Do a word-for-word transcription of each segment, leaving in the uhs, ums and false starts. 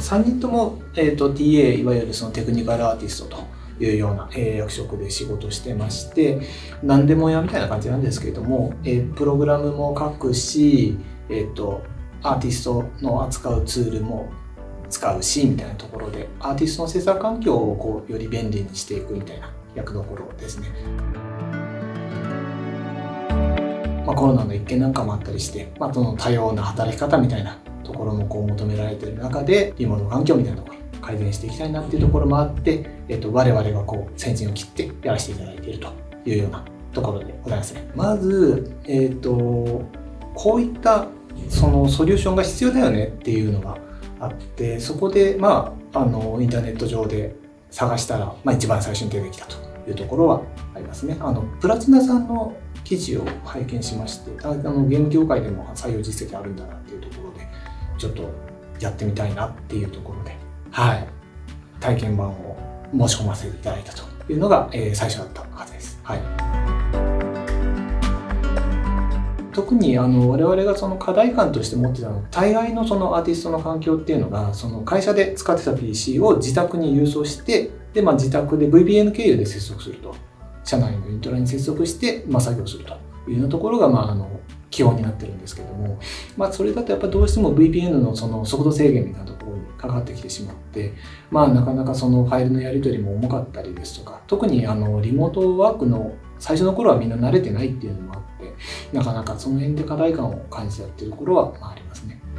さんにんとも、えー、と ティーエー いわゆるそのテクニカルアーティストというような、えー、役職で仕事してまして、何でもやみたいな感じなんですけれども、えー、プログラムも書くし、えー、とアーティストの扱うツールも使うしみたいなところで、アーティストの制作環境をこうより便利にしていくみたいな役どころですね。まあ、コロナの一件なんかもあったりして、まあ、その多様な働き方みたいなところもこう求められている中で、リモート環境みたいなところを改善していきたいなっていうところもあって、えっと、我々がこう先陣を切ってやらせていただいているというようなところでございますね。まず、えっと、こういったそのソリューションが必要だよねっていうのがあって、そこで、まあ、あのインターネット上で探したら、まあ、一番最初に出てきたというところはありますね。あのプラチナさんの記事を拝見しまして、あのゲーム業界でも採用実績あるんだなっていうところで、ちょっとやってみたいなっていうところで、はい、体験版を申し込ませていただいたというのが、えー、最初だったはずです。はい、特にあの我々がその課題感として持ってたのは、大概のそのアーティストの環境っていうのが、その会社で使ってた ピーシー を自宅に郵送して、で、まあ、自宅で ブイピーエヌ 経由で接続すると。社内のイントラに接続して、まあ、作業するというようなところが、まあ、あの基本になってるんですけども、まあ、それだとやっぱどうしても ブイピーエヌ のその速度制限みたいなところにかかってきてしまって、まあ、なかなかそのファイルのやり取りも重かったりですとか、特にあのリモートワークの最初の頃はみんな慣れてないっていうのもあって、なかなかその辺で課題感を感じたっていうところは、まあ、ありますね。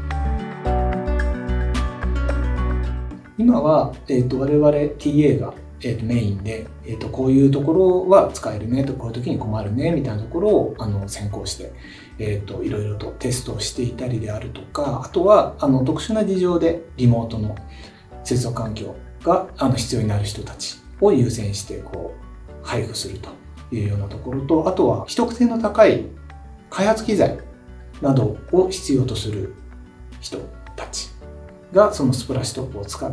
今は、えーと、我々 ティーエー がえー、とメインで、えー、とこういうところは使えるねと、こういう時に困るねみたいなところをあの先行して、えー、といろいろとテストをしていたりであるとか、あとはあの特殊な事情でリモートの接続環境があの必要になる人たちを優先してこう配布するというようなところと、あとは秘匿性の高い開発機材などを必要とする人たちがそのスプラッシュトップを使って、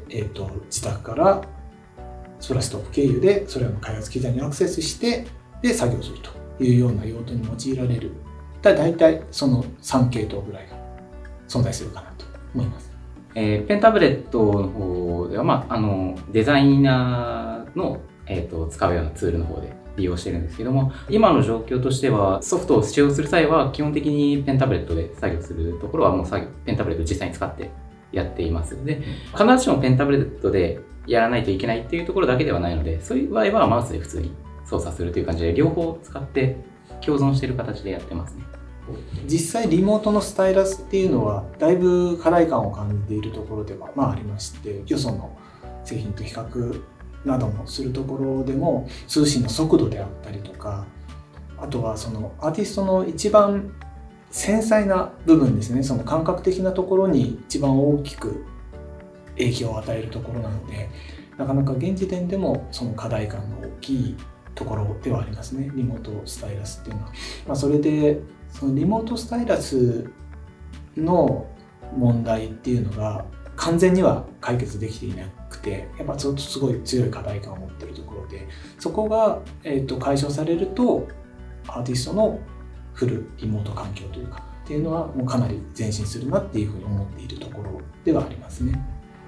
えー、と自宅からスプラッシュトップ経由でそれらの開発機材にアクセスしてで作業するというような用途に用いられる、だいたいそのさん系統ぐらいが存在するかなと思います。 えー、ペンタブレットの方では、まあ、あのデザイナーの、えー、と使うようなツールの方で利用してるんですけども、今の状況としてはソフトを使用する際は基本的にペンタブレットで作業するところはもう作業ペンタブレットを実際に使ってやっています。で、必ずしもペンタブレットでやらないといけないっていうところだけではないので、そういう場合はマウスで普通に操作するという感じで、両方使って共存している形でやってますね。 実際リモートのスタイラスっていうのはだいぶ課題感を感じているところでは、まあ、ありまして、よその製品と比較などもするところでも、通信の速度であったりとか、あとはそのアーティストの一番繊細な部分ですね、その感覚的なところに一番大きく影響を与えるところなので、なかなか現時点でもその課題感の大きいところではありますね、リモートスタイラスっていうのは。まあ、それでそのリモートスタイラスの問題っていうのが完全には解決できていなくて、やっぱちょっとすごい強い課題感を持っているところで、そこが、えーと解消されるとアーティストのフルリモート環境というかっていうのはもうかなり前進するなっていうふうに思っているところではありますね。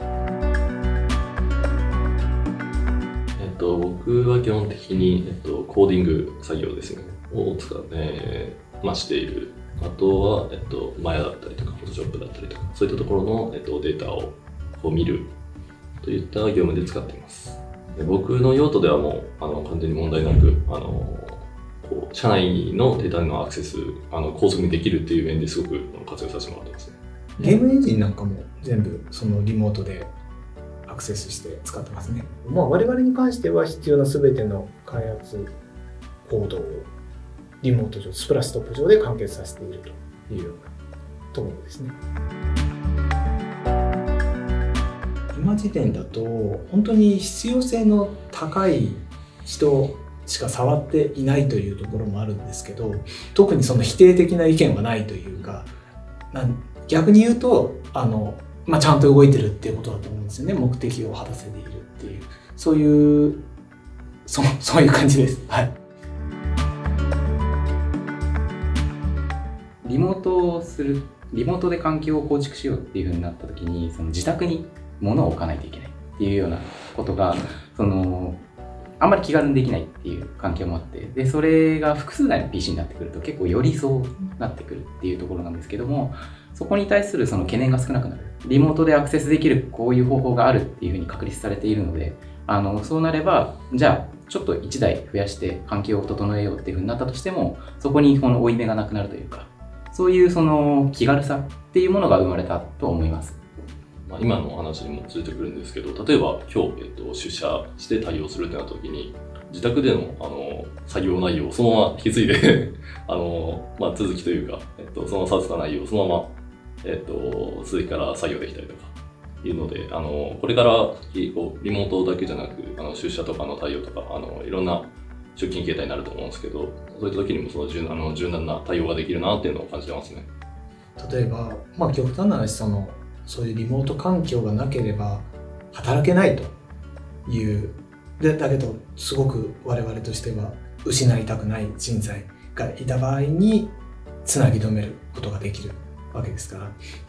えっと、僕は基本的に、えっと、コーディング作業ですねを使って、えーまあ、している。あとは、えっと、マヤだったりとか、フォトショップだったりとか、そういったところの、えっと、データをこう見るといった業務で使っています。で、僕の用途ではもうあの完全に問題なく、あのこう社内のデータのアクセスあの高速にできるっていう面ですごく活用させてもらってますね。 ゲームエンジンなんかも全部そのリモートでアクセスして使ってますね。まあ、我々に関しては必要な全ての開発コードをリモート上、スプラッシュトップ上で完結させているというようなところですね。今時点だと本当に必要性の高い人しか触っていないというところもあるんですけど、特にその否定的な意見はないというか、なん逆に言うとあの、まあ、ちゃんと動いてるっていうことだと思うんですよね。目的を果たせているっていう、そういうそそういう感じです。はい。 リモートをするリモートで環境を構築しようっていう風になった時に、その自宅に物を置かないといけないっていうようなことが、そのあんまり気軽にできないっていう環境もあって、でそれが複数台の ピーシー になってくると結構よりそうなってくるっていうところなんですけども、そこに対するその懸念が少なくなる。リモートでアクセスできるこういう方法があるっていうふうに確立されているので、あのそうなればじゃあちょっといちだい増やして環境を整えようっていうふうになったとしても、そこにこの負い目がなくなるというか、そういうその気軽さっていうものが生まれたと思います。 まあ今のお話にもついてくるんですけど、例えば今日、えっと、出社して対応するってなった時に、自宅でのあの作業内容をそのまま引き継いであの、まあ、続きというか、えっと、そのさせた内容をそのまま、えっと、続きから作業できたりとかいうので、あのこれからこうリモートだけじゃなく、あの出社とかの対応とか、あのいろんな出勤形態になると思うんですけど、そういった時にもその柔あの柔軟な対応ができるなっていうのを感じてますね。 例えば、まあ、極端な話、そのそういうリモート環境がなければ働けないというで、だけどすごく我々としては失いたくない人材がいた場合につなぎ止めることができるわけですから、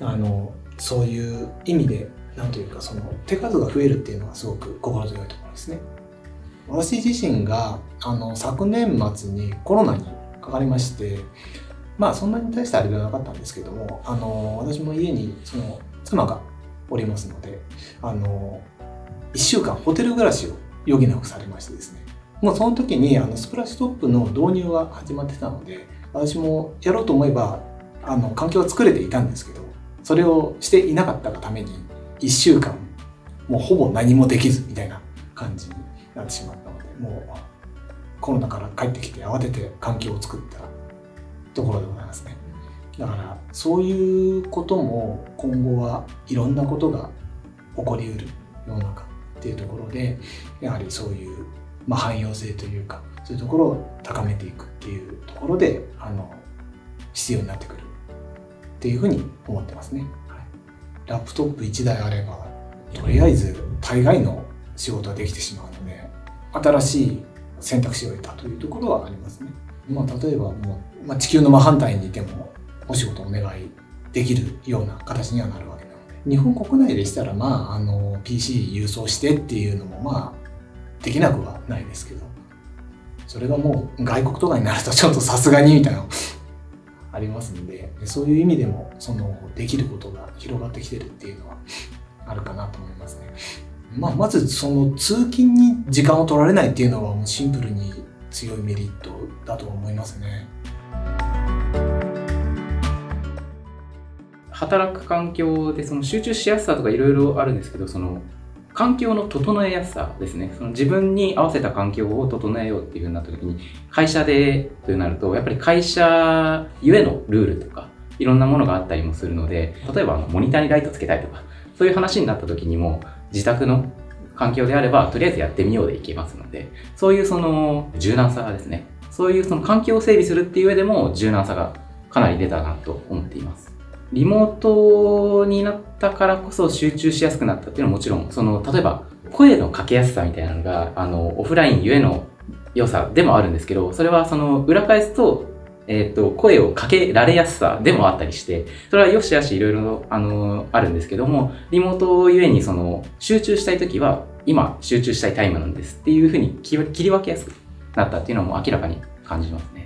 あのそういう意味でなんというか、その手数が増えるっていうのはすごく心強いところですね。私自身があの昨年末にコロナにかかりまして、まあそんなに大したあれではなかったんですけども、あの私も家にその妻がおりますので、あのいっしゅうかんホテル暮らしを余儀なくされましてですね、もうその時にあのスプラッシュトップの導入が始まってたので、私もやろうと思えばあの環境は作れていたんですけど、それをしていなかったがためにいっしゅうかんもうほぼ何もできずみたいな感じになってしまったので、もうコロナから帰ってきて慌てて環境を作ったところでございますね。だからそういうことも今後はいろんなことが起こりうる世の中っていうところで、やはりそういう、まあ、汎用性というか、そういうところを高めていくっていうところであの必要になってくるっていうふうに思ってますね。はい、ラップトップいちだいあればとりあえず大概の仕事ができてしまうので、新しい選択肢を得たというところはありますね。まあ、例えばもう、まあ、地球の真反対にいてもお仕事をお願いできるような形にはなるわけなので、日本国内でしたら、まあ、あの ピーシー 郵送してっていうのもまあできなくはないですけど、それがもう外国とかになるとちょっとさすがにみたいなのありますんで、そういう意味でもそのできることが広がってきてるっていうのはあるかなと思いますね。まあ、まずその通勤に時間を取られないっていうのはもうシンプルに強いメリットだと思いますね。 働く環境でその集中しやすさとかいろいろあるんですけど、その環境の整えやすさですね。その自分に合わせた環境を整えようっていうふうになった時に、会社でとなるとやっぱり会社ゆえのルールとかいろんなものがあったりもするので、例えばあのモニターにライトつけたいとかそういう話になった時にも、自宅の環境であればとりあえずやってみようでいけますので、そういうその柔軟さですね、そういうその環境を整備するっていう上でも柔軟さがかなり出たなと思っています。リモートになったからこそ集中しやすくなったっていうのはもちろん、その例えば声のかけやすさみたいなのがあのオフラインゆえの良さでもあるんですけど、それはその裏返すとえっと、声をかけられやすさでもあったりして、それは良し悪しいろいろあのあるんですけども、リモートゆえにその集中したいときは今集中したいタイムなんですっていうふうに切り分けやすくなったっていうのも明らかに感じますね。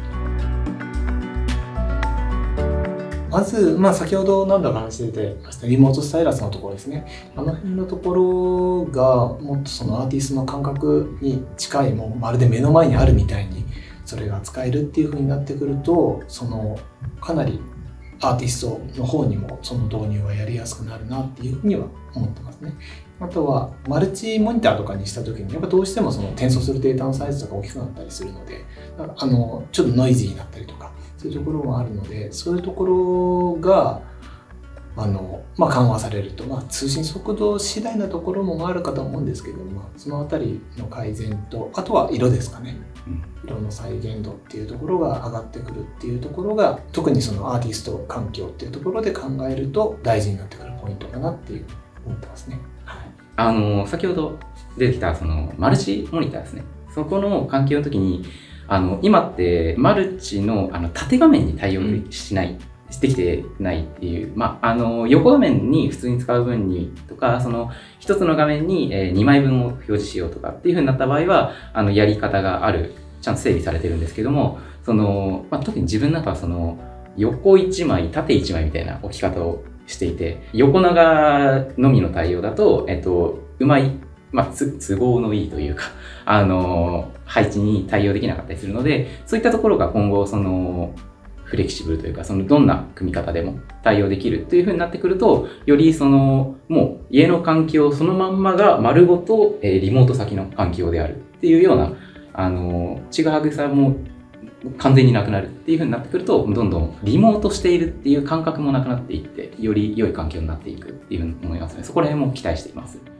まず、まあ、先ほど何度か話してましたリモートスタイラスのところですね。あの辺のところがもっとそのアーティストの感覚に近い、もうまるで目の前にあるみたいにそれが使えるっていう風になってくると、そのかなりアーティストの方にもその導入はやりやすくなるなっていうふうには思ってますね。あとはマルチモニターとかにした時にやっぱどうしてもその転送するデータのサイズとか大きくなったりするので、あのちょっとノイズになったりとかそういうところもあるので、そういうところがあの、まあ、緩和されると、まあ、通信速度次第なところもあるかと思うんですけど、まあ、そのあたりの改善と、あとは色ですかね、うん、色の再現度っていうところが上がってくるっていうところが、特にそのアーティスト環境っていうところで考えると大事になってくるポイントかなっていう思ってますね。はい、あの先ほど出てきたそのマルチモニターですね。そこの環境の時にあの今ってマルチの、あの縦画面に対応しない、うんできてないっていう、まあ、あの横画面に普通に使う分にとか、その一つの画面ににまいぶんを表示しようとかっていうふうになった場合は、あのやり方がある、ちゃんと整備されてるんですけども、その、まあ、特に自分の中はその横いちまい、縦いちまいみたいな置き方をしていて、横長のみの対応だと、えっと、うまい、まあ、都合のいいというか、あの、配置に対応できなかったりするので、そういったところが今後、その、フレキシブルというか、そのどんな組み方でも対応できるっていう風になってくると、よりその、もう家の環境そのまんまが丸ごと、えー、リモート先の環境であるっていうような、あの、ちぐはぐさも完全になくなるっていう風になってくると、どんどんリモートしているっていう感覚もなくなっていって、より良い環境になっていくっていうふうに思いますね。そこら辺も期待しています。